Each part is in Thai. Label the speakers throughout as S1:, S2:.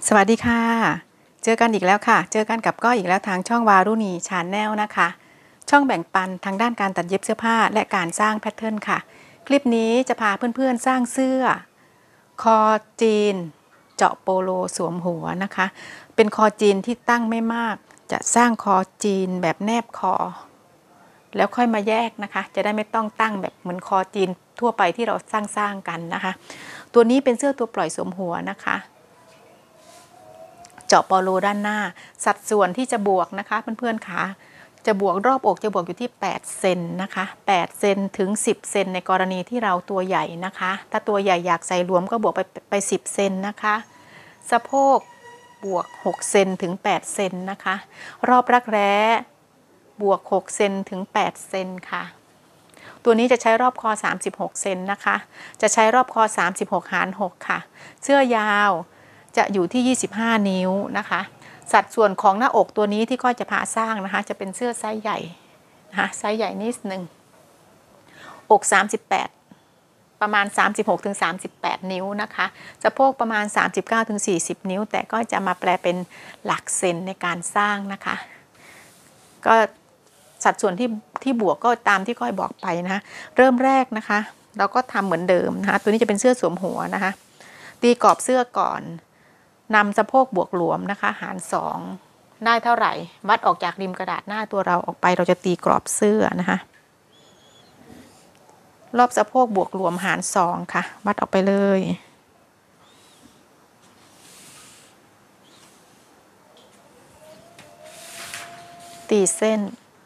S1: สวัสดีค่ะเจอกันอีกแล้วค่ะเจอกันกับก้อยอีกแล้วทางช่องวารุณีชาแนลนะคะช่องแบ่งปันทางด้านการตัดเย็บเสื้อผ้าและการสร้างแพทเทิร์นค่ะคลิปนี้จะพาเพื่อนๆสร้างเสื้อคอจีนเจาะโปโลสวมหัวนะคะเป็นคอจีนที่ตั้งไม่มากจะสร้างคอจีนแบบแนบคอแล้วค่อยมาแยกนะคะจะได้ไม่ต้องตั้งแบบเหมือนคอจีนทั่วไปที่เราสร้างกันนะคะตัวนี้เป็นเสื้อตัวปล่อยสวมหัวนะคะเจาะโปโลด้านหน้าสัดส่วนที่จะบวกนะคะเพื่อนๆค่ะจะบวกรอบอกจะบวกอยู่ที่8เซนนะคะ8เซนถึง10เซนในกรณีที่เราตัวใหญ่นะคะถ้าตัวใหญ่อยากใส่รวมก็บวกไป10เซนนะคะสะโพกบวก6เซนถึง8เซนนะคะรอบรักแร้บวก6เซนถึง8เซนค่ะตัวนี้จะใช้รอบคอ36เซนนะคะจะใช้รอบคอ36หาร6ค่ะเสื้อยาวจะอยู่ที่25นิ้วนะคะสัดส่วนของหน้าอกตัวนี้ที่ก้อยจะพาสร้างนะคะจะเป็นเสื้อไซส์ใหญ่นะคะไซส์ใหญ่นิดนึงอก38ประมาณ36ถึง38นิ้วนะคะสะโพกประมาณ39ถึง40นิ้วแต่ก็จะมาแปลเป็นหลักเซนในการสร้างนะคะก็สัดส่วนที่บวกก็ตามที่ก้อยบอกไปนะคะเริ่มแรกนะคะเราก็ทำเหมือนเดิมนะคะตัวนี้จะเป็นเสื้อสวมหัวนะคะตีกรอบเสื้อก่อนนำสะโพกบวกหลวมนะคะหาร2ได้เท่าไหร่วัดออกจากริมกระดาษหน้าตัวเราออกไปเราจะตีกรอบเสื้อนะคะรอบสะโพกบวกหลวมหาร2ค่ะวัดออกไปเลยตีเส้น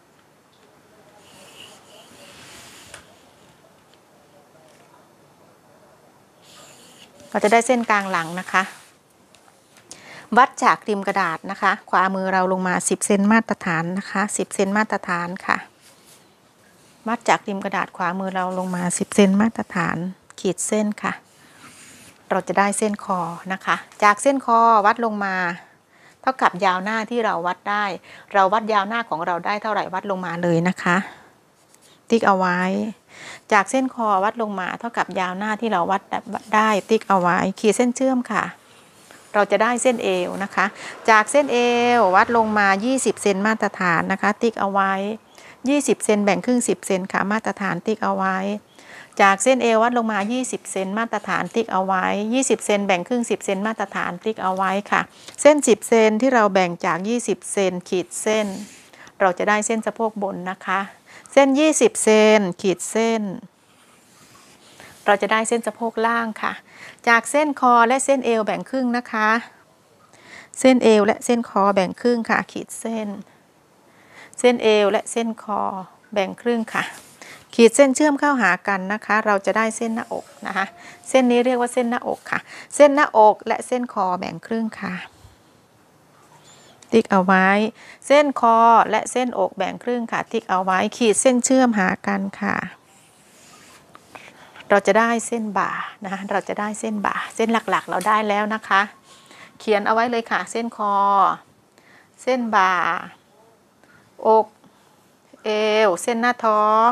S1: เราจะได้เส้นกลางหลังนะคะวัดจากริมกระดาษนะคะขวามือเราลงมา10เซนมาตรฐานนะคะ10เซนมาตรฐานค่ะวัดจากริมกระดาษขวามือเราลงมา10เซนมาตรฐานขีดเส้นค่ะเราจะได้เส้นคอนะคะจากเส้นคอวัดลงมาเท่ากับยาวหน้าที่เราวัดได้เราวัดยาวหน้าของเราได้เท่าไหร่วัดลงมาเลยนะคะติ๊กเอาไว้จากเส้นคอวัดลงมาเท่ากับยาวหน้าที่เราวัดได้ติ๊กเอาไว้ขีดเส้นเชื่อมค่ะเราจะได้เส้นเอวนะคะจากเส้นเอววัดลงมา20เซนมาตรฐานนะคะติ๊กเอาไว้20เซนแบ่งครึ่ง10เซนค่ะมาตรฐานติ๊กเอาไว้จากเส้นเอววัดลงมา20เซนมาตรฐานติ๊กเอาไว้20เซนแบ่งครึ่ง10เซนมาตรฐานติ๊กเอาไว้ค่ะเส้น10เซนที่เราแบ่งจาก20เซนขีดเส้นเราจะได้เส้นสะโพกบนนะคะเส้น20เซนขีดเส้นเราจะได้เส้นสะโพกล่างค่ะจากเส้นคอและเส้นเอวแบ่งครึ่งนะคะเส้นเอวและเส้นคอแบ่งครึ่งค่ะขีดเส้นเส้นเอวและเส้นคอแบ่งครึ่งค่ะขีดเส้นเชื่อมเข้าหากันนะคะเราจะได้เส้นหน้าอกนะคะเส้นนี้เรียกว่าเส้นหน้าอกค่ะเส้นหน้าอกและเส้นคอแบ่งครึ่งค่ะติ๊กเอาไว้เส้นคอและเส้นอกแบ่งครึ่งค่ะติ๊กเอาไว้ขีดเส้นเชื่อมหากันค่ะเราจะได้เส้นบ่านะคะเราจะได้เส้นบ่าเส้นหลักๆเราได้แล้วนะคะเขียนเอาไว้เลยค่ะเส้นคอเส้นบ่าอกเอวเส้นหน้าท้อง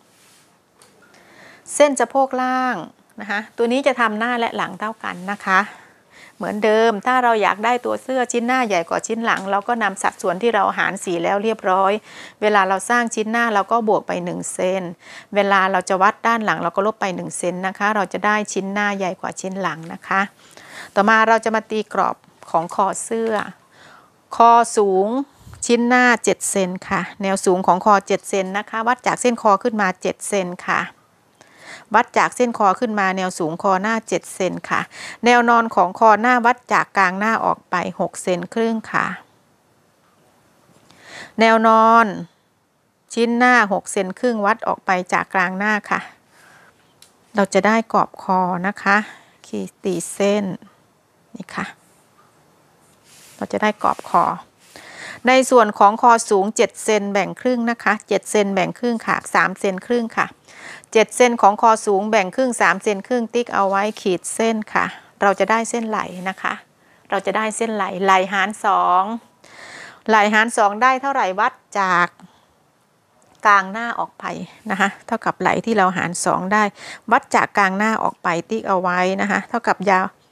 S1: เส้นสะโพกล่างนะคะตัวนี้จะทำหน้าและหลังเท่ากันนะคะเหมือนเดิมถ้าเราอยากได้ตัวเสื้อชิ้นหน้าใหญ่กว่าชิ้นหลังเราก็นำสัดส่วนที่เราหาร4แล้วเรียบร้อยเวลาเราสร้างชิ้นหน้าเราก็บวกไป1เซนเวลาเราจะวัดด้านหลังเราก็ลบไป1เซนนะคะเราจะได้ชิ้นหน้าใหญ่กว่าชิ้นหลังนะคะต่อมาเราจะมาตีกรอบของคอเสื้อคอสูงชิ้นหน้า7เซนค่ะแนวสูงของคอ7เซนนะคะวัดจากเส้นคอขึ้นมา7เซนค่ะวัดจากเส้นคอขึ้นมาแนวสูงคอหน้า7เซนค่ะแนวนอนของคอหน้าวัดจากกลางหน้าออกไป6เซนครึ่งค่ะแนวนอนชิ้นหน้า6เซนครึ่งวัดออกไปจากกลางหน้าค่ะเราจะได้กรอบคอนะคะขีดตีเส้นนี่ค่ะเราจะได้กรอบคอในส่วนของคอสูง7เซนแบ่งครึ่งนะคะ7เซนแบ่งครึ่งค่ะ3เซนครึ่งค่ะ7เซนของคอสูงแบ่งครึ่ง3เซนครึ่งติ๊กเอาไว้ขีดเส้นค่ะเราจะได้เส้นไหล่นะคะเราจะได้เส้นไหล่หาร2ไหล่หาร2ได้เท่าไหร่วัดจากกลางหน้าออกไปนะคะเท่ากับไหล่ที่เราหาร2ได้วัดจากกลางหน้าออกไปติ๊กเอาไว้นะคะเท่ากับยาว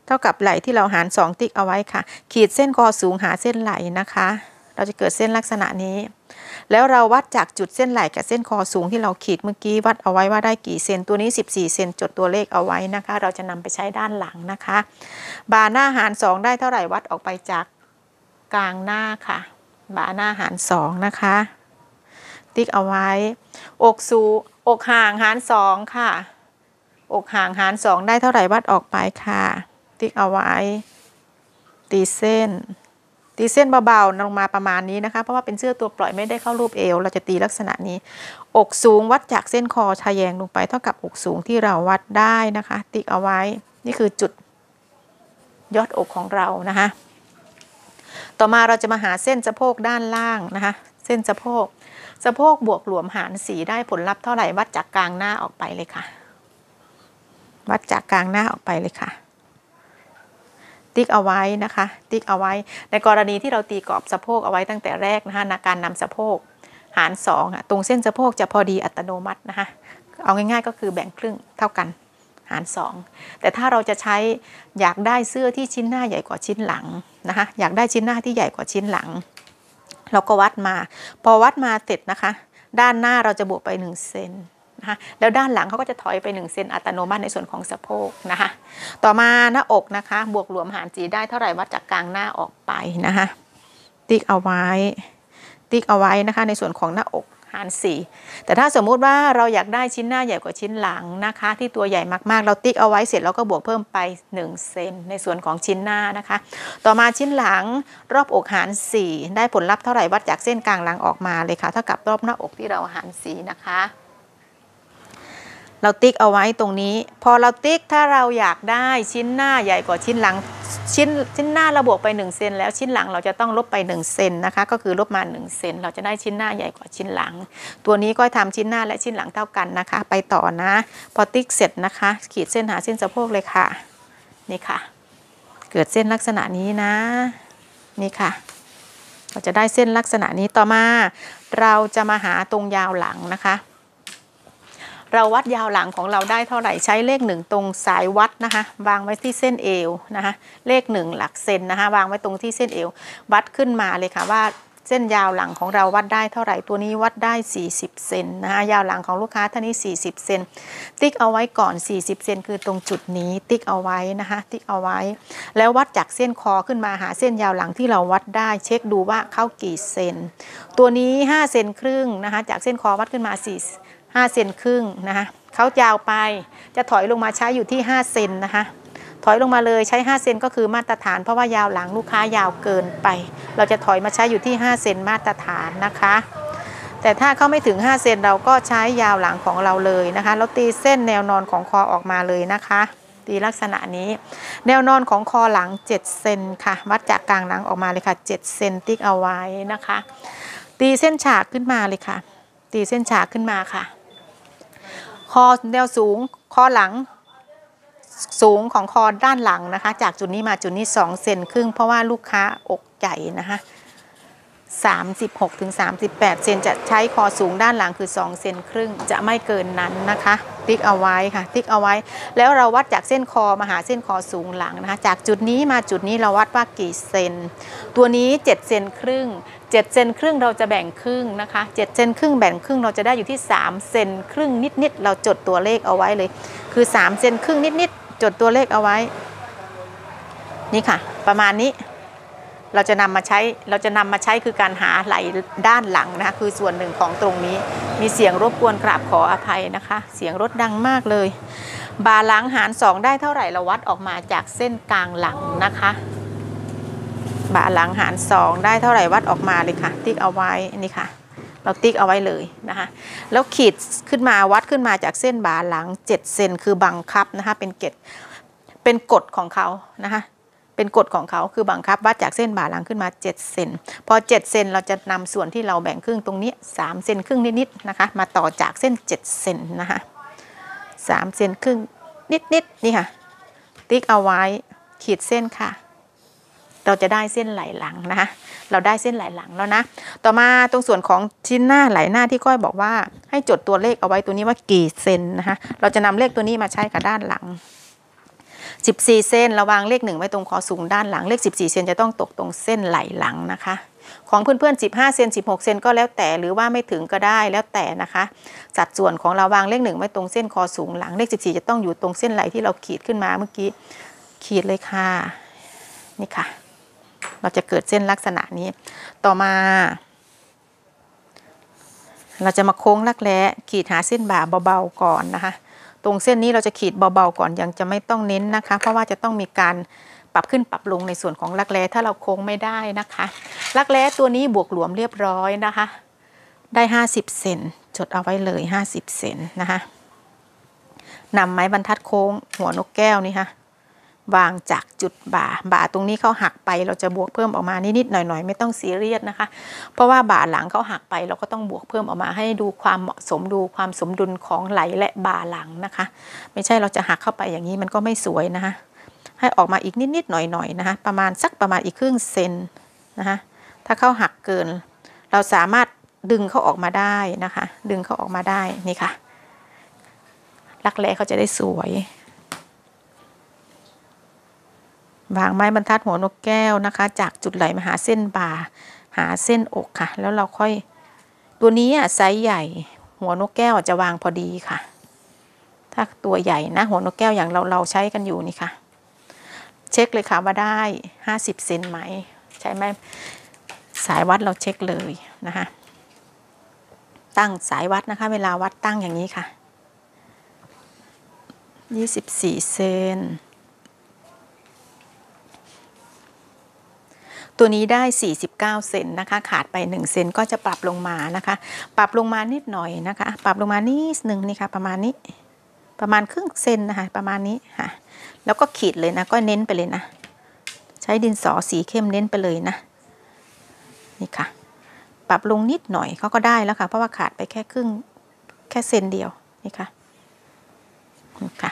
S1: เท่ากับไหล่ที่เราหาร2ติ๊กเอาไว้ค่ะขีดเส้นคอสูงหาเส้นไหล่นะคะเราจะเกิดเส้นลักษณะนี้แล้วเราวัดจากจุดเส้นไหล่กับเส้นคอสูงที่เราขีดเมื่อกี้วัดเอาไว้ว่าได้กี่เซนตัวนี้14เซนจดตัวเลขเอาไว้นะคะเราจะนำไปใช้ด้านหลังนะคะบ่าหน้าหาร2ได้เท่าไหร่วัดออกไปจากกลางหน้าค่ะบ่าหน้าหาร2นะคะติ๊กเอาไว้อกสูงอกห่างหาร2ค่ะอกห่างหาร2ได้เท่าไหร่วัดออกไปค่ะติ๊กเอาไว้ตีเส้นเบาๆลงมาประมาณนี้นะคะเพราะว่าเป็นเสื้อตัวปล่อยไม่ได้เข้ารูปเอวเราจะตีลักษณะนี้อกสูงวัดจากเส้นคอทะแยงลงไปเท่ากับอกสูงที่เราวัดได้นะคะติ๊กเอาไว้นี่คือจุดยอดอกของเรานะคะต่อมาเราจะมาหาเส้นสะโพกด้านล่างนะคะเส้นสะโพกบวกหลวมหาร4ได้ผลลัพธ์เท่าไหร่วัดจากกลางหน้าออกไปเลยค่ะวัดจากกลางหน้าออกไปเลยค่ะติ๊กเอาไว้นะคะติ๊กเอาไว้ในกรณีที่เราตีกรอบสะโพกเอาไว้ตั้งแต่แรกนะคะในการนำสะโพกหาร2ตรงเส้นสะโพกจะพอดีอัตโนมัตินะคะเอาง่ายๆก็คือแบ่งครึ่งเท่ากันหาร2แต่ถ้าเราจะใช้อยากได้เสื้อที่ชิ้นหน้าใหญ่กว่าชิ้นหลังนะคะอยากได้ชิ้นหน้าที่ใหญ่กว่าชิ้นหลังเราก็วัดมาพอวัดมาเสร็จนะคะด้านหน้าเราจะบวกไป1เซนนะคะแล้วด้านหลังเขาก็จะถอยไป1เซนอัตโนมัติในส่วนของสะโพกนะคะต่อมาหน้าอกนะคะบวกรวมหาร4ได้เท่าไหร่วัดจากกลางหน้าออกไปนะคะติ๊กเอาไว้นะคะในส่วนของหน้าอกหาร4แต่ถ้าสมมุติว่าเราอยากได้ชิ้นหน้าใหญ่กว่าชิ้นหลังนะคะที่ตัวใหญ่มากๆเราติ๊กเอาไว้เสร็จเราก็บวกเพิ่มไป1เซนในส่วนของชิ้นหน้านะคะต่อมาชิ้นหลังรอบอกหาร4ได้ผลลัพธ์เท่าไหร่วัดจากเส้นกลางหลังออกมาเลยค่ะเท่ากับรอบหน้าอกที่เราหาร4นะคะเราติ๊กเอาไว้ตรงนี้พอเราติ๊กถ้าเราอยากได้ชิ้นหน้าใหญ่กว่าชิ้นหลังชิ้นหน้าเราบวกไป1เซนแล้วชิ้นหลังเราจะต้องลบไป1เซนนะคะก็คือลบมา1เซนเราจะได้ชิ้นหน้าใหญ่กว่าชิ้นหลังตัวนี้ก็ทำชิ้นหน้าและชิ้นหลังเท่ากันนะคะไปต่อนะพอติ๊กเสร็จนะคะขีดเส้นหาเส้นสะโพกเลยค่ะนี่ค่ะเกิดเส้นลักษณะนี้นะนี่ค่ะเราจะได้เส้นลักษณะนี้ต่อมาเราจะมาหาตรงยาวหลังนะคะเราวัดยาวหลังของเราได้เท่าไหร่ใช้เลข1ตรงสายวัดนะคะวางไว้ที่เส้นเอวนะคะเลข1หลักเซนนะคะวางไว้ตรงที่เส้นเอววัดขึ้นมาเลยค่ะว่าเส้นยาวหลังของเราวัดได้เท่าไหร่ตัวนี้วัดได้40เซนนะคะยาวหลังของลูกค้าท่านนี้40เซนติ๊กเอาไว้ก่อน40เซนคือตรงจุดนี้ติ๊กเอาไว้นะคะติ๊กเอาไว้แล้ววัดจากเส้นคอขึ้นมาหาเส้นยาวหลังที่เราวัดได้เช็คดูว่าเข้ากี่เซนตัวนี้5เซนครึ่งนะคะจากเส้นคอวัดขึ้นมา5เซนครึ่งนะคะเขายาวไปจะถอยลงมาใช้อยู่ที่5เซนนะคะถอยลงมาเลยใช้5เซนก็คือมาตรฐานเพราะว่ายาวหลังลูกค้ายาวเกินไปเราจะถอยมาใช้อยู่ที่5เซนมาตรฐานนะคะแต่ถ้าเขาไม่ถึง5เซนเราก็ใช้ยาวหลังของเราเลยนะคะแล้วตีเส้นแนวนอนของคอออกมาเลยนะคะตีลักษณะนี้แนวนอนของคอหลัง7เซนค่ะวัดจากกลางหลังออกมาเลยค่ะ7เซนติ๊กเอาไว้นะคะตีเส้นฉากขึ้นมาเลยค่ะตีเส้นฉากขึ้นมาค่ะคอแนวสูงคอหลังสูงของคอด้านหลังนะคะจากจุดนี้มาจุดนี้2เซนครึ่งเพราะว่าลูกค้าอกใหญ่นะคะ36ถึง38เซนจะใช้คอสูงด้านหลังคือ2เซนครึ่งจะไม่เกินนั้นนะคะติ๊กเอาไว้ค่ะติ๊กเอาไว้แล้วเราวัดจากเส้นคอมาหาเส้นคอสูงหลังนะคะจากจุดนี้มาจุดนี้เราวัดว่ากี่เซนตัวนี้7เซนครึ่ง7เซนครึ่งเราจะแบ่งครึ่งนะคะ7เซนครึ่งแบ่งครึ่งเราจะได้อยู่ที่3เซนครึ่งนิดๆเราจดตัวเลขเอาไว้เลยคือ3เซนครึ่งนิดๆจดตัวเลขเอาไว้นี่ค่ะประมาณนี้เราจะนำมาใช้คือการหาไหล่ด้านหลังนะคะคือส่วนหนึ่งของตรงนี้มีเสียงรบกวนกราบขออภัยนะคะเสียงรถดังมากเลยบ่าหลังหาร2ได้เท่าไหร่เราวัดออกมาจากเส้นกลางหลังนะคะบ่าหลังหาร2ได้เท่าไหร่วัดออกมาเลยค่ะติ๊กเอาไว้นี่ค่ะเราติ๊กเอาไว้เลยนะคะแล้วขีดขึ้นมาวัดขึ้นมาจากเส้นบ่าหลัง7เซนคือบังคับนะคะเป็นกฎของเขานะคะเป็นกฎของเขาคือบังคับวัดจากเส้นบ่าหลังขึ้นมา7เซนพอ7เซนเราจะนำส่วนที่เราแบ่งครึ่งตรงนี้3เซนครึ่งนิดๆนะคะมาต่อจากเส้น7เซนนะคะ3เซนครึ่งนิดๆนี่ค่ะติ๊กเอาไว้ขีดเส้นค่ะเราจะได้เส้นไหล่หลังนะคะเราได้เส้นไหล่หลังแล้วนะต่อมาตรงส่วนของชิ้นหน้าไหล่หน้าที่ก้อยบอกว่าให้จดตัวเลขเอาไว้ตัวนี้ว่ากี่เซนนะคะเราจะนำเลขตัวนี้มาใช้กับด้านหลัง 14 เซนระวางเลข1ไว้ตรงคอสูงด้านหลังเลข14 เซนจะต้องตกตรงเส้นไหล่หลังนะคะของเพื่อนๆ15 เซน16 เซนก็แล้วแต่หรือว่าไม่ถึงก็ได้แล้วแต่นะคะสัดส่วนของเราวางเลข1ไว้ตรงเส้นคอสูงหลังเลข14จะต้องอยู่ตรงเส้นไหล่ที่เราขีดขึ้นมาเมื่อกี้ขีดเลยค่ะนี่ค่ะเราจะเกิดเส้นลักษณะนี้ต่อมาเราจะมาโค้งรักแร้ขีดหาเส้นบ่าเบาๆก่อนนะคะตรงเส้นนี้เราจะขีดเบาๆก่อนยังจะไม่ต้องเน้นนะคะเพราะว่าจะต้องมีการปรับขึ้นปรับลงในส่วนของรักแร้ถ้าเราโค้งไม่ได้นะคะรักแร้ตัวนี้บวกหลวมเรียบร้อยนะคะได้50 เซนจดเอาไว้เลย50 เซนนะคะนำไม้บรรทัดโค้งหัวนกแก้วนี่ค่ะวางจากจุดบ่าตรงนี้เขาหักไปเราจะบวกเพิ่มออกมานิดๆหน่อยๆไม่ต้องซีเรียสนะคะเพราะว่าบ่าหลังเขาหักไปเราก็ต้องบวกเพิ่มออกมาให้ดูความเหมาะสมดูความสมดุลของไหล่และบ่าหลังนะคะไม่ใช่เราจะหักเข้าไปอย่างนี้มันก็ไม่สวยนะคะให้ออกมาอีกนิดๆหน่อยๆนะคะประมาณอีกครึ่งเซนนะคะถ้าเขาหักเกินเราสามารถดึงเขาออกมาได้นะคะดึงเขาออกมาได้นี่ค่ะรักแร้เขาจะได้สวยวางไม้บรรทัดหัวนกแก้วนะคะจากจุดไหล่มาหาเส้นบ่าหาเส้นอกค่ะแล้วเราค่อยตัวนี้ไซส์ใหญ่หัวนกแก้วจะวางพอดีค่ะถ้าตัวใหญ่นะหัวนกแก้วอย่างเราใช้กันอยู่นี่ค่ะเช็คเลยค่ะว่าได้50 เซนไหมใช่ไหมสายวัดเราเช็คเลยนะคะตั้งสายวัดนะคะเวลาวัดตั้งอย่างนี้ค่ะ24 เซนตัวนี้ได้49 เซนนะคะขาดไป1 เซนก็จะปรับลงมานะคะปรับลงมานิดหน่อยนะคะปรับลงมานิดนึงนี่ค่ะประมาณนี้ประมาณครึ่งเซนนะคะประมาณนี้ค่ะแล้วก็ขีดเลยนะก็เน้นไปเลยนะใช้ดินสอสีเข้มเน้นไปเลยนะนี่ค่ะปรับลงนิดหน่อยเขาก็ได้แล้วค่ะเพราะว่าขาดไปแค่เซนเดียวนี่ค่ะนี่ค่ะ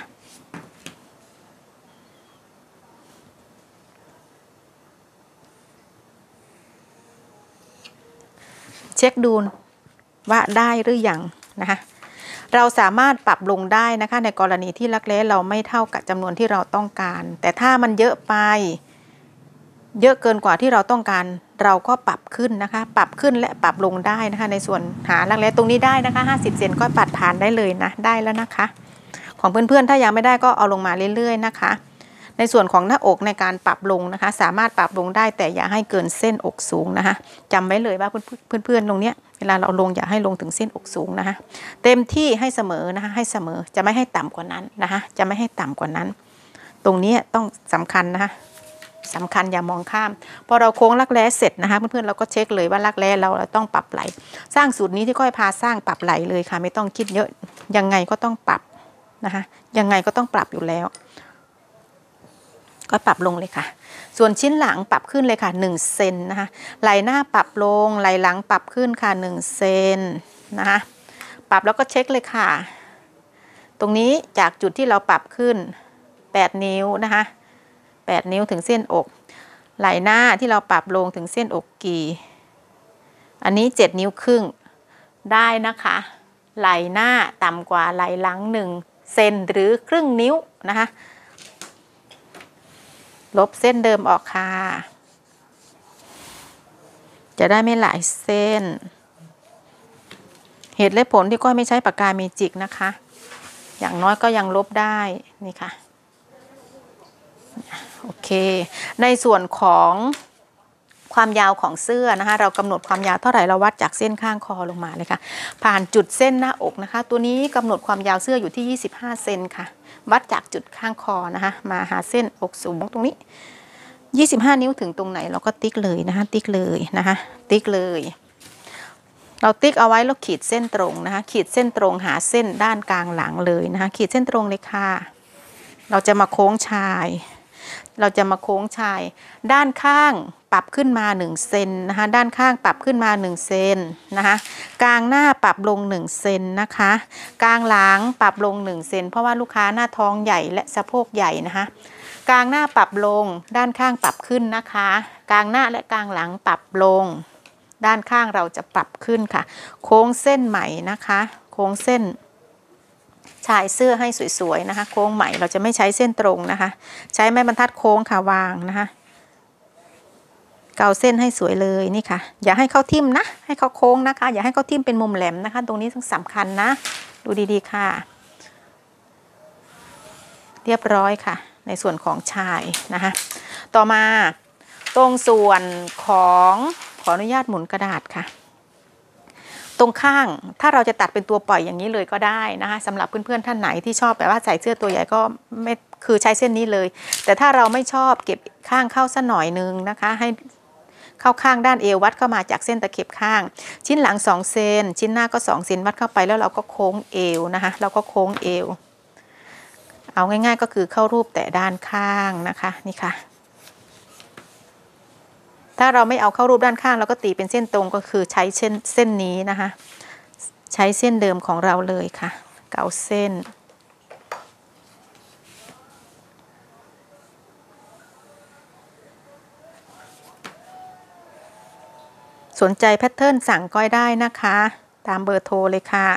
S1: เช็คดูว่าได้หรือยังนะคะเราสามารถปรับลงได้นะคะในกรณีที่รักแร้เราไม่เท่ากับจำนวนที่เราต้องการแต่ถ้ามันเยอะไปเยอะเกินกว่าที่เราต้องการเราก็ปรับขึ้นนะคะปรับขึ้นและปรับลงได้นะคะในส่วนหารักแร้ตรงนี้ได้นะคะ50 เซนก็ปัดผ่านได้เลยนะได้แล้วนะคะของเพื่อนๆถ้ายังไม่ได้ก็เอาลงมาเรื่อยๆนะคะในส่วนของหน้าอกในการปรับลงนะคะสามารถปรับลงได้แต่อย่าให้เกินเส้นอกสูงนะคะจำไว้เลยว่าเพื่อนๆตรงเนี้ยเวลาเราลงอย่าให้ลงถึงเส้นอกสูงนะคะเต็มที่ให้เสมอนะคะให้เสมอจะไม่ให้ต่ำกว่านั้นนะคะจะไม่ให้ต่ำกว่านั้นตรงนี้ต้องสำคัญนะคะสำคัญอย่ามองข้ามพอเราโค้งรักแร้เสร็จนะคะเพื่อนๆเราก็เช็คเลยว่ารักแร้เราต้องปรับไหล่สร้างสูตรนี้ที่ก้อยพาสร้างปรับไหล่เลยค่ะไม่ต้องคิดเยอะยังไงก็ต้องปรับนะคะยังไงก็ต้องปรับอยู่แล้วก็ปรับลงเลยค่ะส่วนชิ้นหลังปรับขึ้นเลยค่ะ1 เซนนะคะไหล่หน้าปรับลงไหล่หลังปรับขึ้นค่ะ1 เซนนะคะปรับแล้วก็เช็คเลยค่ะตรงนี้จากจุดที่เราปรับขึ้น8 นิ้วนะคะ8 นิ้วถึงเส้นอกไหล่หน้าที่เราปรับลงถึงเส้นอกกี่อันนี้7 นิ้วครึ่งได้นะคะไหล่หน้าต่ำกว่าไหล่หลัง1 เซนหรือครึ่งนิ้วนะคะลบเส้นเดิมออกค่ะจะได้ไม่หลายเส้นเหตุและผลที่ก้อยไม่ใช้ปากกาเมจิกนะคะอย่างน้อยก็ยังลบได้นี่ค่ะโอเคในส่วนของความยาวของเสื้อนะคะเรากำหนดความยาวเท่าไหร่เราวัดจากเส้นข้างคอลงมาเลยค่ะผ่านจุดเส้นหน้าอกนะคะตัวนี้กำหนดความยาวเสื้ออยู่ที่25 เซนค่ะวัดจากจุดข้างคอนะคะมาหาเส้นอกสูงตรงนี้25 นิ้วถึงตรงไหนเราก็ติ๊กเลยนะคะติ๊กเลยนะคะติ๊กเลยเราติ๊กเอาไว้แล้วขีดเส้นตรงนะคะขีดเส้นตรงหาเส้นด้านกลางหลังเลยนะคะขีดเส้นตรงเลยค่ะเราจะมาโค้งชายด้านข้างปรับขึ้นมา1 เซนนะคะด้านข้างปรับขึ้นมา1 เซนนะคะกลางหน้าปรับลง1 เซนนะคะกลางหลังปรับลง1 เซนเพราะว่าลูกค้าหน้าท้องใหญ่และสะโพกใหญ่นะคะกลางหน้าปรับลงด้านข้างปรับขึ้นนะคะกลางหน้าและกลางหลังปรับลงด้านข้างเราจะปรับขึ้นค่ะโค้งเส้นใหม่นะคะโค้งเส้นชายเสื้อให้สวยๆนะคะโค้งใหม่เราจะไม่ใช้เส้นตรงนะคะใช้ไม้บรรทัดโค้งค่ะวางนะคะเกาเส้นให้สวยเลยนี่ค่ะอย่าให้เขาทิ่มนะให้เขาโค้งนะคะอย่าให้เขาทิ่มเป็นมุมแหลมนะคะตรงนี้สำคัญนะดูดีๆค่ะเรียบร้อยค่ะในส่วนของชายนะคะต่อมาตรงส่วนของขออนุญาตหมุนกระดาษค่ะตรงข้างถ้าเราจะตัดเป็นตัวปล่อยอย่างนี้เลยก็ได้นะคะสำหรับเพื่อนๆท่านไหนที่ชอบแบบว่าใส่เสื้อตัวใหญ่ก็ไม่คือใช้เส้นนี้เลยแต่ถ้าเราไม่ชอบเก็บข้างเข้าสักหน่อยนึงนะคะให้เข้าข้างด้านเอววัดเข้ามาจากเส้นตะเข็บข้างชิ้นหลัง2เซนชิ้นหน้าก็2เซนวัดเข้าไปแล้วเราก็โค้งเอวนะคะเราก็โค้งเอวเอาง่ายๆก็คือเข้ารูปแต่ด้านข้างนะคะนี่ค่ะถ้าเราไม่เอาเข้ารูปด้านข้างเราก็ตีเป็นเส้นตรงก็คือใช้เส้นนี้นะคะใช้เส้นเดิมของเราเลยค่ะเกาเส้นสนใจแพทเทิร์นสั่งก้อยได้นะคะตามเบอร์โทรเลยค่ะ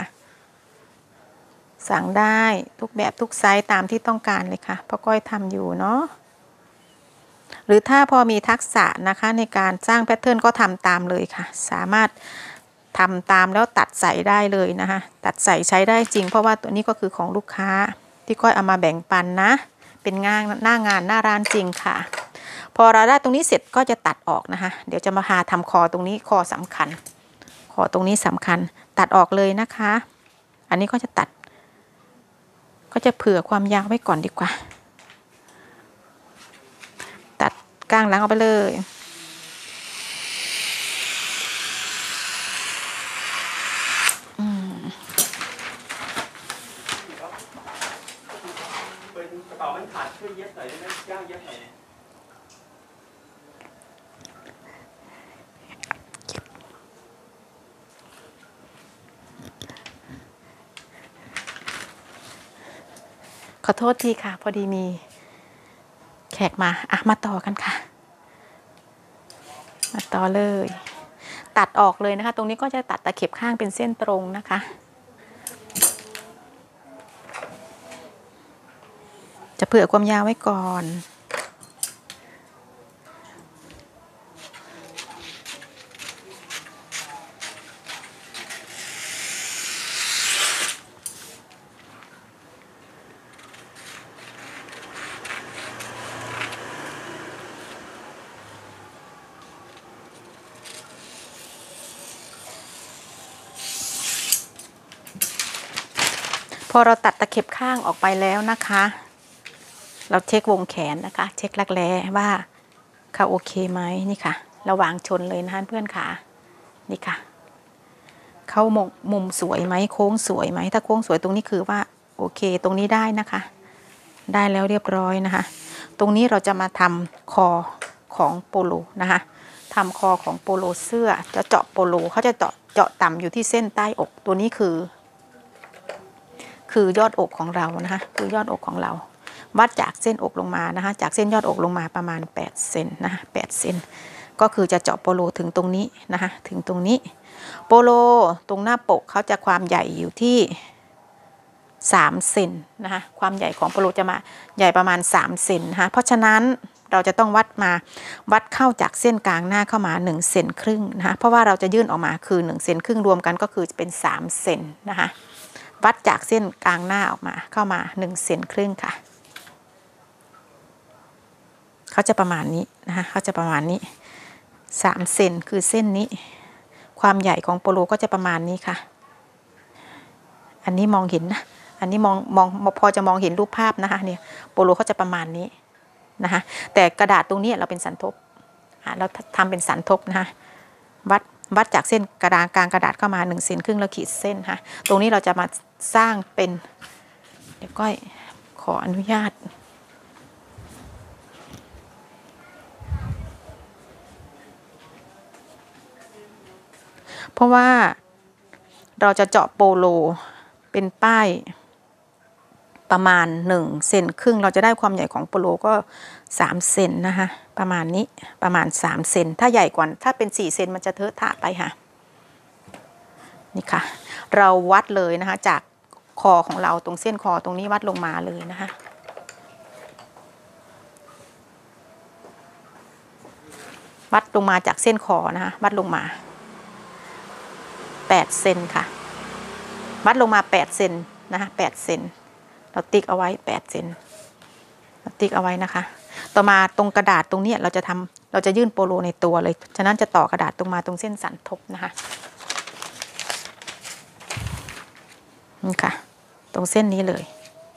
S1: สั่งได้ทุกแบบทุกไซส์ตามที่ต้องการเลยค่ะเพราะก้อยทำอยู่เนาะหรือถ้าพอมีทักษะนะคะในการสร้างแพทเทิร์นก็ทำตามเลยค่ะสามารถทำตามแล้วตัดใส่ได้เลยนะคะตัดใส่ใช้ได้จริงเพราะว่าตัวนี้ก็คือของลูกค้าที่ก้อยเอามาแบ่งปันนะเป็นงานหน้างานหน้าร้านจริงค่ะพอเราได้ตรงนี้เสร็จก็จะตัดออกนะคะเดี๋ยวจะมาทำคอตรงนี้คอสำคัญคอตรงนี้สำคัญตัดออกเลยนะคะอันนี้ก็จะตัดก็จะเผื่อความยาวไว้ก่อนดีกว่าตัดกลางหลังออกไปเลยขอโทษทีค่ะพอดีมีแขกมามาต่อกันค่ะมาต่อเลยตัดออกเลยนะคะตรงนี้ก็จะตัดตะเข็บข้างเป็นเส้นตรงนะคะจะเผื่อความยาวไว้ก่อนพอเราตัดตะเข็บข้างออกไปแล้วนะคะเราเช็ควงแขนนะคะเช็ครักแร้ว่าเขาโอเคไหมนี่ค่ะระวางชนเลยนะคะเพื่อนค่ะนี่ค่ะเขามุมสวยไหมโค้งสวยไหมถ้าโค้งสวยตรงนี้คือว่าโอเคตรงนี้ได้นะคะได้แล้วเรียบร้อยนะคะตรงนี้เราจะมาทำคอของโปโลนะคะทำคอของโปโลเสื้อจะเจาะโปโลเขาจะเจาะต่ำอยู่ที่เส้นใต้อกตัวนี้คือยอดอกของเรานะคะคือยอดอกของเราวัดจากเส้นอกลงมานะคะจากเส้นยอดอกลงมาประมาณ8เซนนะคะ8เซนก็คือจะเจาะโปโลถึงตรงนี้นะคะถึงตรงนี้โปโลตรงหน้าปกเขาจะความใหญ่อยู่ที่3เซนนะคะความใหญ่ของโปโลจะมาใหญ่ประมาณ3เซนนะคะเพราะฉะนั้นเราจะต้องวัดเข้าจากเส้นกลางหน้าเข้ามา1เซนครึ่งนะคะเพราะว่าเราจะยื่นออกมาคือ1เซนครึ่งรวมกันก็คือเป็น3เซนนะคะวัดจากเส้นกลางหน้าออกมาเข้ามา1เซนครึ่งค่ะเขาจะประมาณนี้นะคะเขาจะประมาณนี้3เซนคือเส้นนี้ความใหญ่ของโปโลก็จะประมาณนี้ค่ะอันนี้มองเห็นนะอันนี้มองพอจะมองเห็นรูปภาพนะคะเนี่ยโปโลเขาจะประมาณนี้นะคะแต่กระดาษตรงนี้เราเป็นสันทบเราทำเป็นสันทบนะคะวัดจากเส้นกลางกระดาษเข้ามา1เซนครึ่งแล้วขีดเส้นค่ะตรงนี้เราจะมาสร้างเป็นเดี๋ยวก้อยขออนุญาตเพราะว่าเราจะเจาะโปโลเป็นป้ายประมาณ1เซนครึ่งเราจะได้ความใหญ่ของโปโลก็3เซนนะคะประมาณนี้ประมาณ3เซนถ้าใหญ่กว่าถ้าเป็น4เซนมันจะเทอะทะไปค่ะนี่ค่ะเราวัดเลยนะคะจากคอของเราตรงเส้นคอตรงนี้วัดลงมาเลยนะคะวัดลงมาจากเส้นคอนะคะวัดลงมา8 เซนค่ะวัดลงมา8 เซนนะคะ8 เซนเราติ๊กเอาไว้8 เซนเราติ๊กเอาไว้นะคะต่อมาตรงกระดาษตรงนี้เราจะยื่นโปโลในตัวเลยฉะนั้นจะต่อกระดาษตรงมาตรงเส้นสันทบนะคะนี่ค่ะตรงเส้นนี้เลย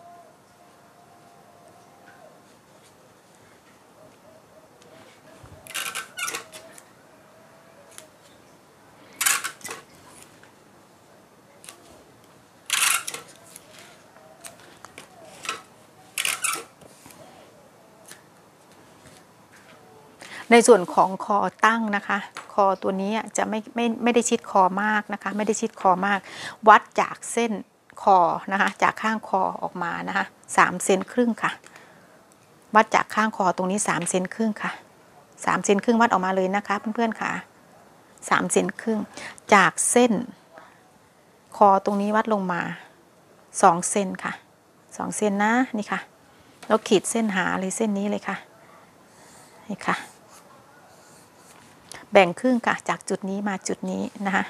S1: ในส่วนของคอตั้งนะคะคอตัวนี้จะไม่ได้ชิดคอมากนะคะไม่ได้ชิดคอมากวัดจากเส้นคอนะคะจากข้างคอออกมานะคะ3 เซนครึ่งค่ะวัดจากข้างคอตรงนี้3 เซนครึ่งค่ะ3 เซนครึ่งวัดออกมาเลยนะคะเพื่อนๆค่ะ3 เซนครึ่งจากเส้นคอตรงนี้วัดลงมา2 เซนค่ะ2 เซนนะนี่ค่ะแล้วขีดเส้นหาเลยเส้นนี้เลยค่ะนี่ค่ะแบ่งครึ่งค่ะจากจุดนี้มาจุดนี้นะคะ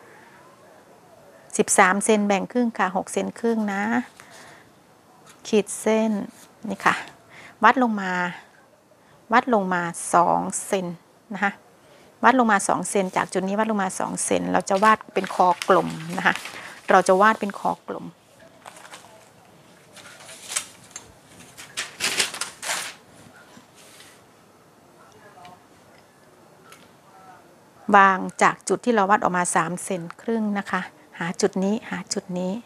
S1: 13 เซนแบ่งครึ่งค่ะ6 เซนครึ่งนะขีดเส้นนี่ค่ะวัดลงมา2 เซนนะคะวัดลงมา2 เซนจากจุดนี้วัดลงมา2 เซนเราจะวาดเป็นคอกลมนะคะเราจะวาดเป็นคอกลมวางจากจุดที่เราวัดออกมา3 เซนครึ่งนะคะหาจุดนี้หาจุดนี้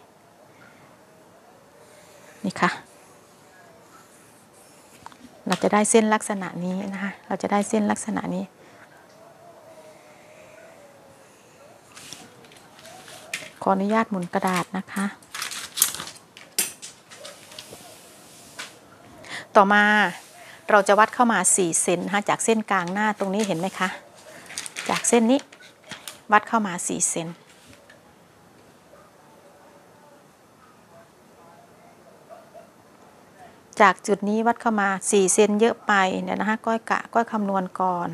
S1: นี่ค่ะเราจะได้เส้นลักษณะนี้นะคะเราจะได้เส้นลักษณะนี้ขออนุญาตหมุนกระดาษนะคะต่อมาเราจะวัดเข้ามา4 เซนนะคะจากเส้นกลางหน้าตรงนี้เห็นไหมคะจากเส้นนี้วัดเข้ามา4 เซนจากจุดนี้วัดเข้ามา4 เซนเยอะไปเนี่ยนะคะก้อยคำนวณก่อน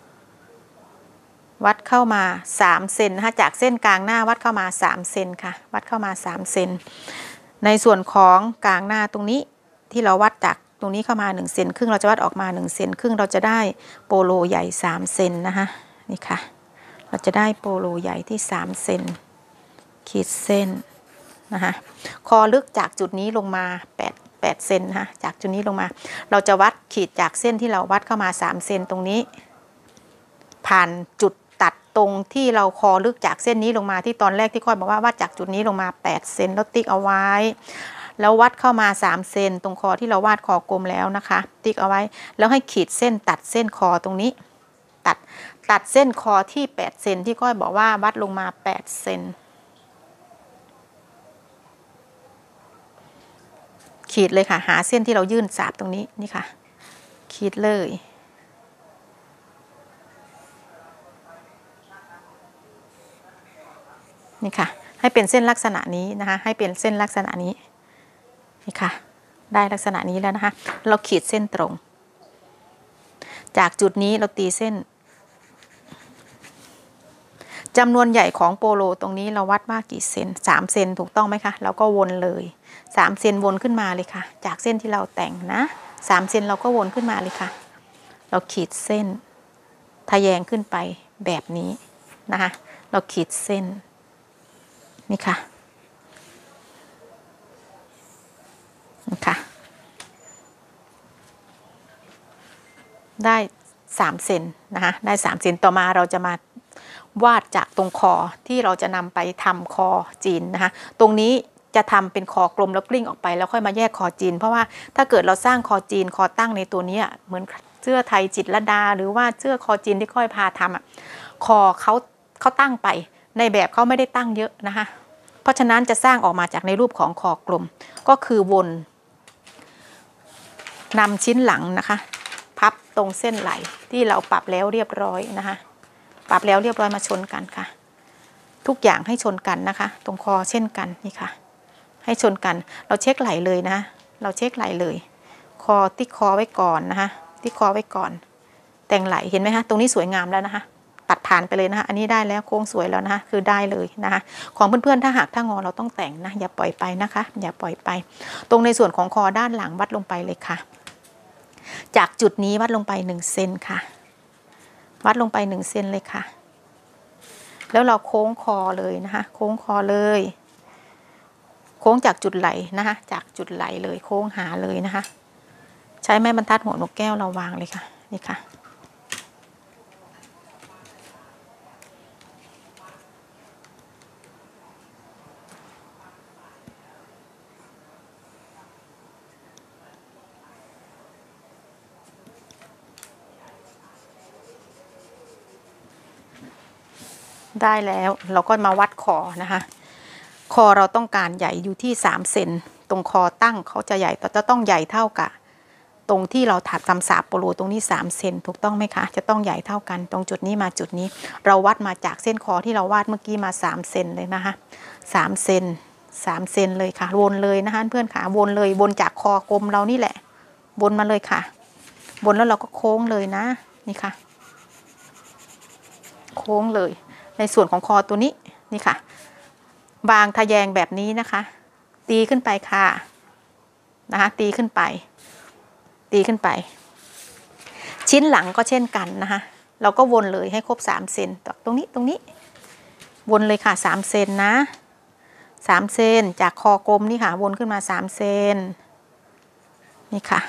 S1: วัดเข้ามา3 เซนนะคะจากเส้นกลางหน้าวัดเข้ามา3 เซนค่ะวัดเข้ามา3 เซนในส่วนของกลางหน้าตรงนี้ที่เราวัดจากตรงนี้เข้ามา1 เซนครึ่งเราจะวัดออกมา1 เซนครึ่งเราจะได้โปโลใหญ่3 เซนนะคะนี่ค่ะเราจะได้โปโลใหญ่ที่3 เซนขีดเส้นนะคะคอลึกจากจุดนี้ลงมา8 เซนนะคะจากจุดนี้ลงมาเราจะวัดขีดจากเส้นที่เราวัดเข้ามา3 เซนตรงนี้ผ่านจุดตัดตรงที่เราคอลึกจากเส้นนี้ลงมาที่ตอนแรกที่ค่อยบอกว่าวัดจากจุดนี้ลงมา8 เซนแล้วติ๊กเอาไว้แล้ววัดเข้ามา3 เซนตรงคอที่เราวาดคอกลมแล้วนะคะติ๊กเอาไว้แล้วให้ขีดเส้นตัดเส้นคอตรงนี้ตัดเส้นคอที่8 เซนที่ก้อยบอกว่าวัดลงมา8 เซนขีดเลยค่ะหาเส้นที่เรายื่นสาบตรงนี้นี่ค่ะขีดเลยนี่ค่ะให้เป็นเส้นลักษณะนี้นะคะให้เป็นเส้นลักษณะนี้นี่ค่ะได้ลักษณะนี้แล้วนะคะเราขีดเส้นตรงจากจุดนี้เราตีเส้นจำนวนใหญ่ของโปโลตรงนี้เราวัดว่ากี่เซน3 เซนถูกต้องไหมคะเราก็วนเลย3 เซนวนขึ้นมาเลยค่ะจากเส้นที่เราแต่งนะ3 เซนเราก็วนขึ้นมาเลยค่ะเราขีดเส้นทะแยงขึ้นไปแบบนี้นะคะเราขีดเส้นนี่ค่ะนี่ค่ะได้3 เซนนะคะได้3 เซนต่อมาเราจะมาวาดจากตรงคอที่เราจะนำไปทำคอจีนนะคะตรงนี้จะทำเป็นคอกลมแล้วกลิ้งออกไปแล้วค่อยมาแยกคอจีนเพราะว่าถ้าเกิดเราสร้างคอจีนคอตั้งในตัวนี้เหมือนเสื้อไทยจิตรลดาหรือว่าเสื้อคอจีนที่ค่อยพาทำคอเขาตั้งไปในแบบเขาไม่ได้ตั้งเยอะนะคะเพราะฉะนั้นจะสร้างออกมาจากในรูปของคอกลมก็คือวนนำชิ้นหลังนะคะพับตรงเส้นไหลที่เราปรับแล้วเรียบร้อยนะคะปรับแล้วเรียบร้อยมาชนกันค่ะทุกอย่างให้ชนกันนะคะตรงคอเช่นกันนี่ค่ะให้ชนกันเราเช็คไหล่เลยนะเราเช็คไหล่เลยคอที่คอไว้ก่อนนะคะที่คอไว้ก่อนแต่งไหล่เห็นไหมคะตรงนี้สวยงามแล้วนะคะตัดผ่านไปเลยนะคะอันนี้ได้แล้วโค้งสวยแล้วนะคะคือได้เลยนะคะของเพื่อนๆถ้าหากถ้างอเราต้องแต่งนะอย่าปล่อยไปนะคะอย่าปล่อยไปตรงในส่วนของคอด้านหลังวัดลงไปเลยค่ะจากจุดนี้วัดลงไป1 เซนค่ะวัดลงไป1 เซนเลยค่ะแล้วเราโค้งคอเลยนะคะโค้งคอเลยโค้งจากจุดไหล่นะคะจากจุดไหล่เลยโค้งหาเลยนะคะใช้ไม้บรรทัดหัวนกแก้วเราวางเลยค่ะนี่ค่ะได้แล้วเราก็มาวัดคอนะคะคอเราต้องการใหญ่อยู่ที่3 เซนตรงคอตั้งเขาจะใหญ่แต่จะต้องใหญ่เท่ากับตรงที่เราถักทำสาบโปโลตรงนี้3 เซนถูกต้องไหมคะจะต้องใหญ่เท่ากันตรงจุดนี้มาจุดนี้เราวัดมาจากเส้นคอที่เราวาดเมื่อกี้มา3 เซนเลยนะคะ3 เซน3 เซนเลยค่ะวนเลยนะคะเพื่อนค่ะวนเลยวนจากคอกลมเรานี่แหละวนมาเลยค่ะวนแล้วเราก็โค้งเลยนะนี่ค่ะโค้งเลยในส่วนของคอตัวนี้นี่ค่ะวางทะแยงแบบนี้นะคะตีขึ้นไปค่ะนะคะตีขึ้นไปตีขึ้นไปชิ้นหลังก็เช่นกันนะคะเราก็วนเลยให้ครบ3 เซนตรงนี้วนเลยค่ะ3 เซนนะ3 เซนจากคอกลมนี่ค่ะวนขึ้นมา3 เซนนี่ค่ะ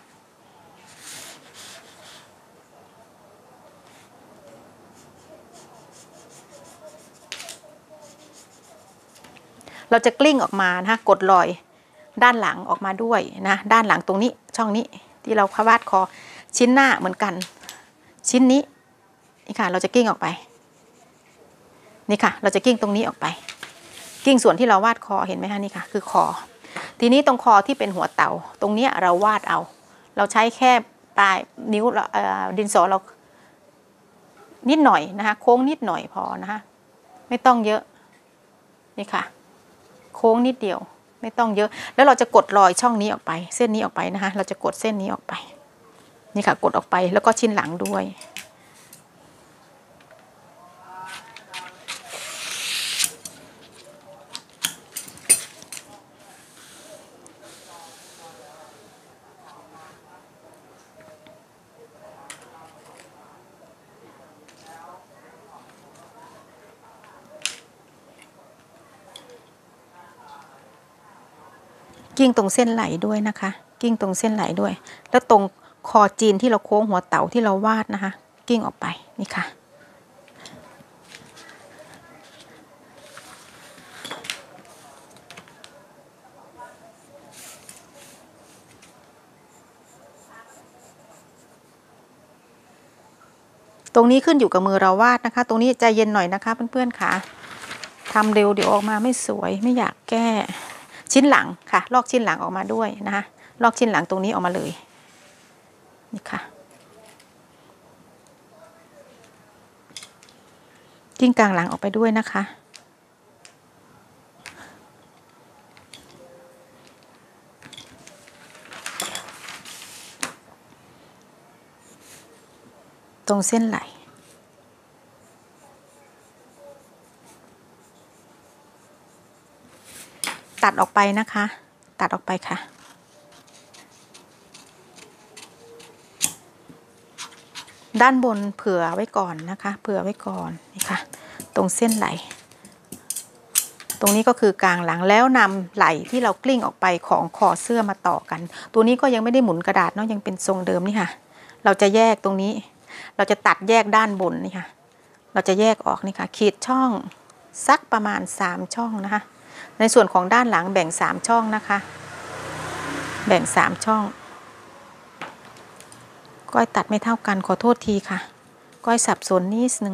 S1: เราจะกลิ้งออกมานะคะกดรอยด้านหลังออกมาด้วยนะด้านหลังตรงนี้ช่องนี้ที่เราวาดคอชิ้นหน้าเหมือนกันชิ้นนี้นี่ค่ะเราจะกลิ้งออกไปนี่ค่ะเราจะกลิ้งตรงนี้ออกไปกลิ้งส่วนที่เราวาดคอเห็นไหมคะนี่ค่ะคือคอทีนี้ตรงคอที่เป็นหัวเต่าตรงนี้เราวาดเอาเราใช้แค่ปลายนิ้วดินสอเรานิดหน่อยนะคะโค้งนิดหน่อยพอนะคะไม่ต้องเยอะนี่ค่ะโค้งนิดเดียวไม่ต้องเยอะแล้วเราจะกดรอยช่องนี้ออกไปเส้นนี้ออกไปนะคะเราจะกดเส้นนี้ออกไปนี่ค่ะกดออกไปแล้วก็ชิ้นหลังด้วยกิ้งตรงเส้นไหลด้วยนะคะกิ้งตรงเส้นไหลด้วยแล้วตรงคอจีนที่เราโค้งหัวเต่าที่เราวาดนะคะกิ้งออกไปนี่ค่ะตรงนี้ขึ้นอยู่กับมือเราวาดนะคะตรงนี้ใจเย็นหน่อยนะคะเพื่อนๆค่ะทำเร็วเดี๋ยวออกมาไม่สวยไม่อยากแก้ชิ้นหลังค่ะลอกชิ้นหลังออกมาด้วยนะคะลอกชิ้นหลังตรงนี้ออกมาเลยนี่ค่ะกิ้งกลางหลังออกไปด้วยนะคะตรงเส้นไหลตัดออกไปนะคะตัดออกไปค่ะด้านบนเผื่อไว้ก่อนนะคะเผื่อไว้ก่อนนี่ค่ะตรงเส้นไหลตรงนี้ก็คือกลางหลังแล้วนำไหลที่เรากลิ้งออกไปของคอเสื้อมาต่อกันตัวนี้ก็ยังไม่ได้หมุนกระดาษเนาะยังเป็นทรงเดิมนี่ค่ะเราจะแยกตรงนี้เราจะตัดแยกด้านบนนี่ค่ะเราจะแยกออกนี่ค่ะขีดช่องสักประมาณ3 ช่องนะคะในส่วนของด้านหลังแบ่ง3 ช่องนะคะแบ่ง3 ช่องก้อยตัดไม่เท่ากันขอโทษทีค่ะก้อยสับสนนิดนึง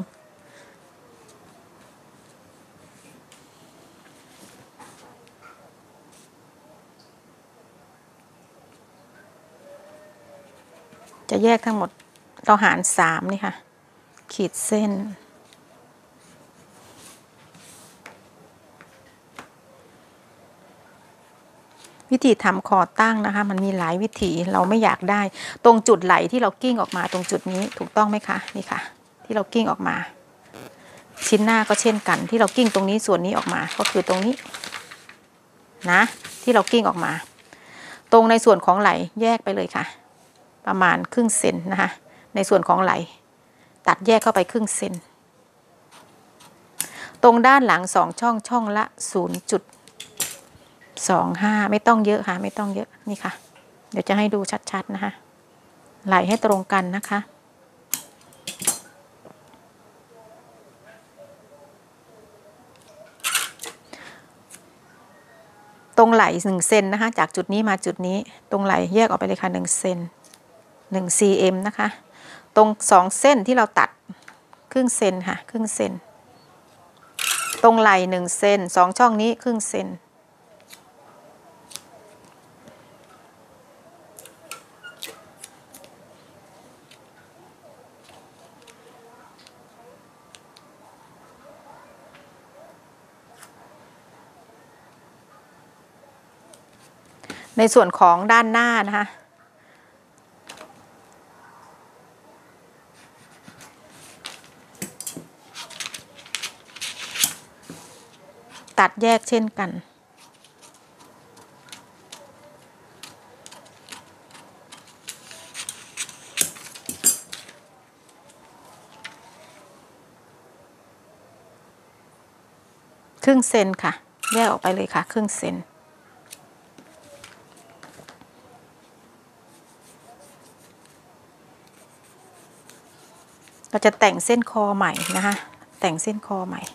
S1: จะแยกทั้งหมดเราหาร3นี่ค่ะขีดเส้นวิธีทำคอตั้งนะคะมันมีหลายวิธีเราไม่อยากได้ตรงจุดไหลที่เรากิ้งออกมาตรงจุดนี้ถูกต้องไหมคะนี่ค่ะที่เรากิ้งออกมาชิ้นหน้าก็เช่นกันที่เรากิ้งตรงนี้ส่วนนี้ออกมาก็คือตรงนี้นะที่เรากิ้งออกมาตรงในส่วนของไหลแยกไปเลยค่ะประมาณครึ่งเซนนะคะในส่วนของไหลตัดแยกเข้าไปครึ่งเซนตรงด้านหลัง2ช่องละ 0.25 ไม่ต้องเยอะค่ะไม่ต้องเยอะนี่ค่ะเดี๋ยวจะให้ดูชัดๆนะคะไหลให้ตรงกันนะคะตรงไหล1 เซนนะคะจากจุดนี้มาจุดนี้ตรงไหลแยกออกไปเลยค่ะ1 เซน1 cm นะคะตรง2เส้นที่เราตัดครึ่งเซนค่ะครึ่งเซนตรงไหล1 เซน2ช่องนี้ครึ่งเซนในส่วนของด้านหน้านะคะตัดแยกเช่นกันครึ่งเซนค่ะแยกออกไปเลยค่ะครึ่งเซนเราจะแต่งเส้นคอใหม่นะคะแต่งเส้นคอใหม่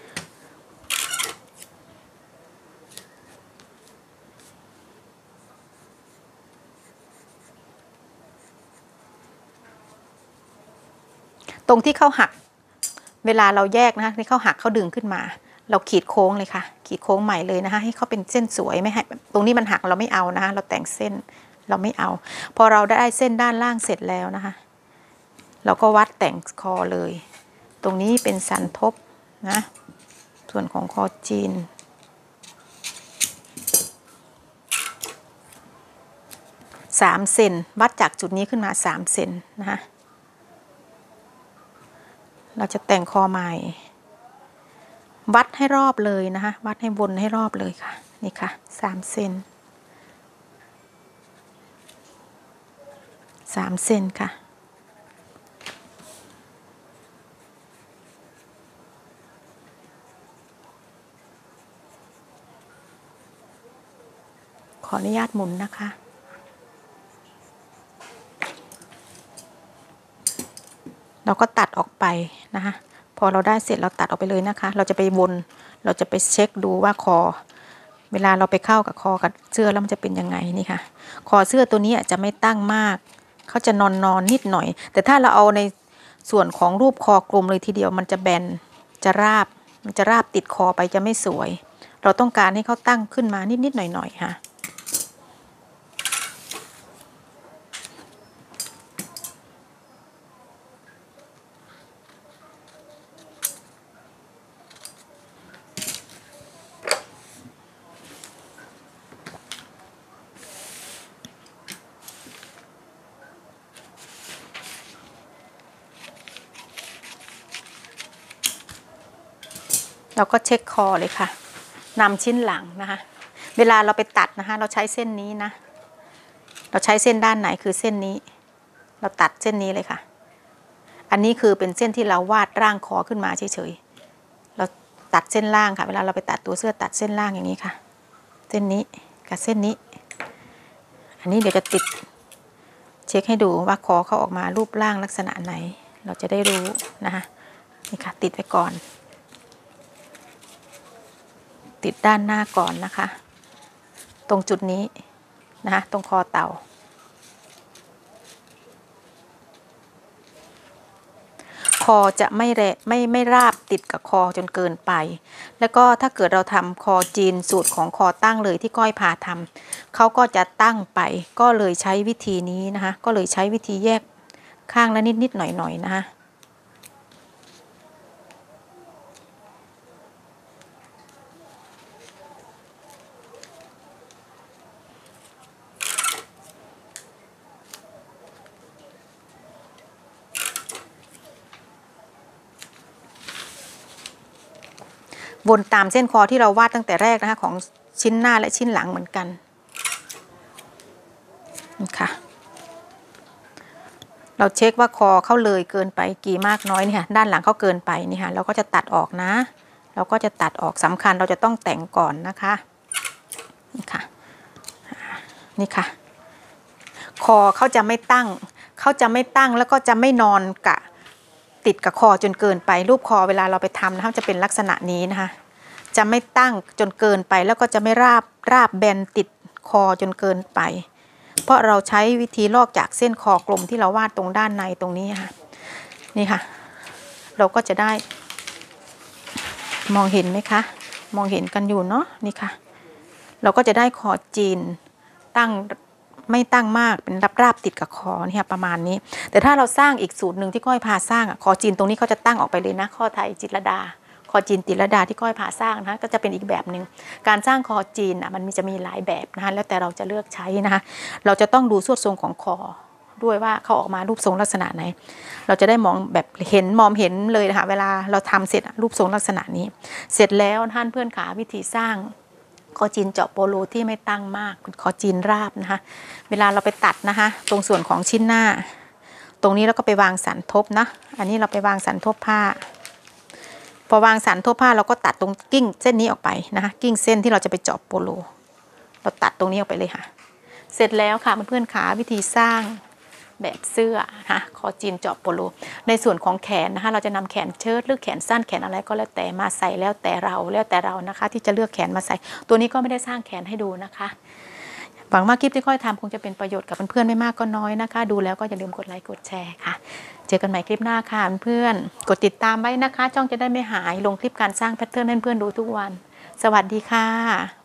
S1: ตรงที่เขาหักเวลาเราแยกนะคะที่เขาหักเขาดึงขึ้นมาเราขีดโค้งเลยค่ะขีดโค้งใหม่เลยนะคะให้เขาเป็นเส้นสวยไม่ให้ตรงนี้มันหักเราไม่เอานะคะเราแต่งเส้นเราไม่เอาพอเราได้เส้นด้านล่างเสร็จแล้วนะคะเราก็วัดแต่งคอเลยตรงนี้เป็นสันทบนะส่วนของคอจีน3 เซนวัดจากจุดนี้ขึ้นมา3 เซนนะคะเราจะแต่งคอใหม่วัดให้รอบเลยนะคะวัดให้วนให้รอบเลยค่ะนี่ค่ะ3 เซน3 เซนค่ะขออนุญาตหมุนนะคะเราก็ตัดออกไปนะคะพอเราได้เสร็จเราตัดออกไปเลยนะคะเราจะไปวนเราจะไปเช็คดูว่าคอเวลาเราไปเข้ากับคอกับเสื้อแล้วมันจะเป็นยังไงนี่ค่ะคอเสื้อตัวนี้จะไม่ตั้งมากเขาจะนอนนิดหน่อยแต่ถ้าเราเอาในส่วนของรูปคอกลมเลยทีเดียวมันจะแบนจะราบมันจะราบติดคอไปจะไม่สวยเราต้องการให้เขาตั้งขึ้นมานิดๆหน่อยๆค่ะเราก็เช็คคอเลยค่ะนำชิ้นหลังนะคะเวลาเราไปตัดนะคะเราใช้เส้นนี้นะเราใช้เส้นด้านไหนคือเส้นนี้เราตัดเส้นนี้เลยค่ะอันนี้คือเป็นเส้นที่เราวาดร่างคอขึ้นมาเฉยๆเราตัดเส้นล่างค่ะเวลาเราไปตัดตัวเสื้อตัดเส้นล่างอย่างนี้ค่ะเส้นนี้กับเส้นนี้อันนี้เดี๋ยวจะติดเช็คให้ดูว่าคอเขาออกมารูปร่างลักษณะไหนเราจะได้รู้นะคะนี่ค่ะติดไว้ก่อนติดด้านหน้าก่อนนะคะตรงจุดนี้นะคะตรงคอเต่าคอจะไม่ราบติดกับคอจนเกินไปแล้วก็ถ้าเกิดเราทำคอจีนสูตรของคอตั้งเลยที่ก้อยพาทำเขาก็จะตั้งไปก็เลยใช้วิธีนี้นะคะก็เลยใช้วิธีแยกข้างละนิดๆหน่อยๆนะคะวนตามเส้นคอที่เราวาดตั้งแต่แรกนะคะของชิ้นหน้าและชิ้นหลังเหมือนกันค่ะเราเช็คว่าคอเขาเลยเกินไปกี่มากน้อยนี่ค่ะด้านหลังเขาเกินไปนี่ค่ะเราก็จะตัดออกนะเราก็จะตัดออกสำคัญเราจะต้องแต่งก่อนนะคะนี่ค่ะนี่ค่ะคอเขาจะไม่ตั้งแล้วก็จะไม่นอนกะติดกับคอจนเกินไปรูปคอเวลาเราไปทำนะคะจะเป็นลักษณะนี้นะคะจะไม่ตั้งจนเกินไปแล้วก็จะไม่ราบแบนติดคอจนเกินไปเพราะเราใช้วิธีลอกจากเส้นคอกลมที่เราวาดตรงด้านในตรงนี้ค่ะนี่ค่ะเราก็จะได้มองเห็นไหมคะมองเห็นกันอยู่เนาะนี่ค่ะเราก็จะได้คอจีนตั้งไม่ตั้งมากเป็นราบติดกับคอเนี่ยประมาณนี้แต่ถ้าเราสร้างอีกสูตรหนึ่งที่ก้อยพาสร้างคอจีนตรงนี้เขาจะตั้งออกไปเลยนะข้อไทยจิตรลดาคอจีนจิตรลดาที่ก้อยพาสร้างนะก็จะเป็นอีกแบบหนึ่งการสร้างคอจีนมันจะมีหลายแบบนะคะแล้วแต่เราจะเลือกใช้นะคะเราจะต้องดูสวดทรงของคอด้วยว่าเขาออกมารูปทรงลักษณะไหนเราจะได้มองแบบมองเห็นเลยนะคะเวลาเราทำเสร็จรูปทรงลักษณะนี้เสร็จแล้วท่านเพื่อนขาวิธีสร้างคอจีนเจาะโปโลที่ไม่ตั้งมากคอจีนราบนะคะเวลาเราไปตัดนะคะตรงส่วนของชิ้นหน้าตรงนี้เราก็ไปวางสันทบนะอันนี้เราไปวางสันทบผ้าพอวางสันทบผ้าเราก็ตัดตรงกิ้งเส้นนี้ออกไปนะคะกิ้งเส้นที่เราจะไปเจาะโปโลเราตัดตรงนี้ออกไปเลยค่ะเสร็จแล้วค่ะเพื่อนๆขาวิธีสร้างแบบเสื้อนะคอจีนเจาะโปโลในส่วนของแขนนะคะเราจะนำแขนเชิ้ตหรือแขนสั้นแขนอะไรก็แล้วแต่มาใส่แล้วแต่เรานะคะที่จะเลือกแขนมาใส่ตัวนี้ก็ไม่ได้สร้างแขนให้ดูนะคะหวังว่าคลิปที่ค่อยทำคงจะเป็นประโยชน์กับเพื่อนๆไม่มากก็น้อยนะคะดูแล้วก็อย่าลืมกดไลค์กดแชร์ค่ะเจอกันใหม่คลิปหน้าค่ะเพื่อนๆกดติดตามไว้นะคะช่องจะได้ไม่หายลงคลิปการสร้างแพทเทิร์นให้เพื่อนๆดูทุกวันสวัสดีค่ะ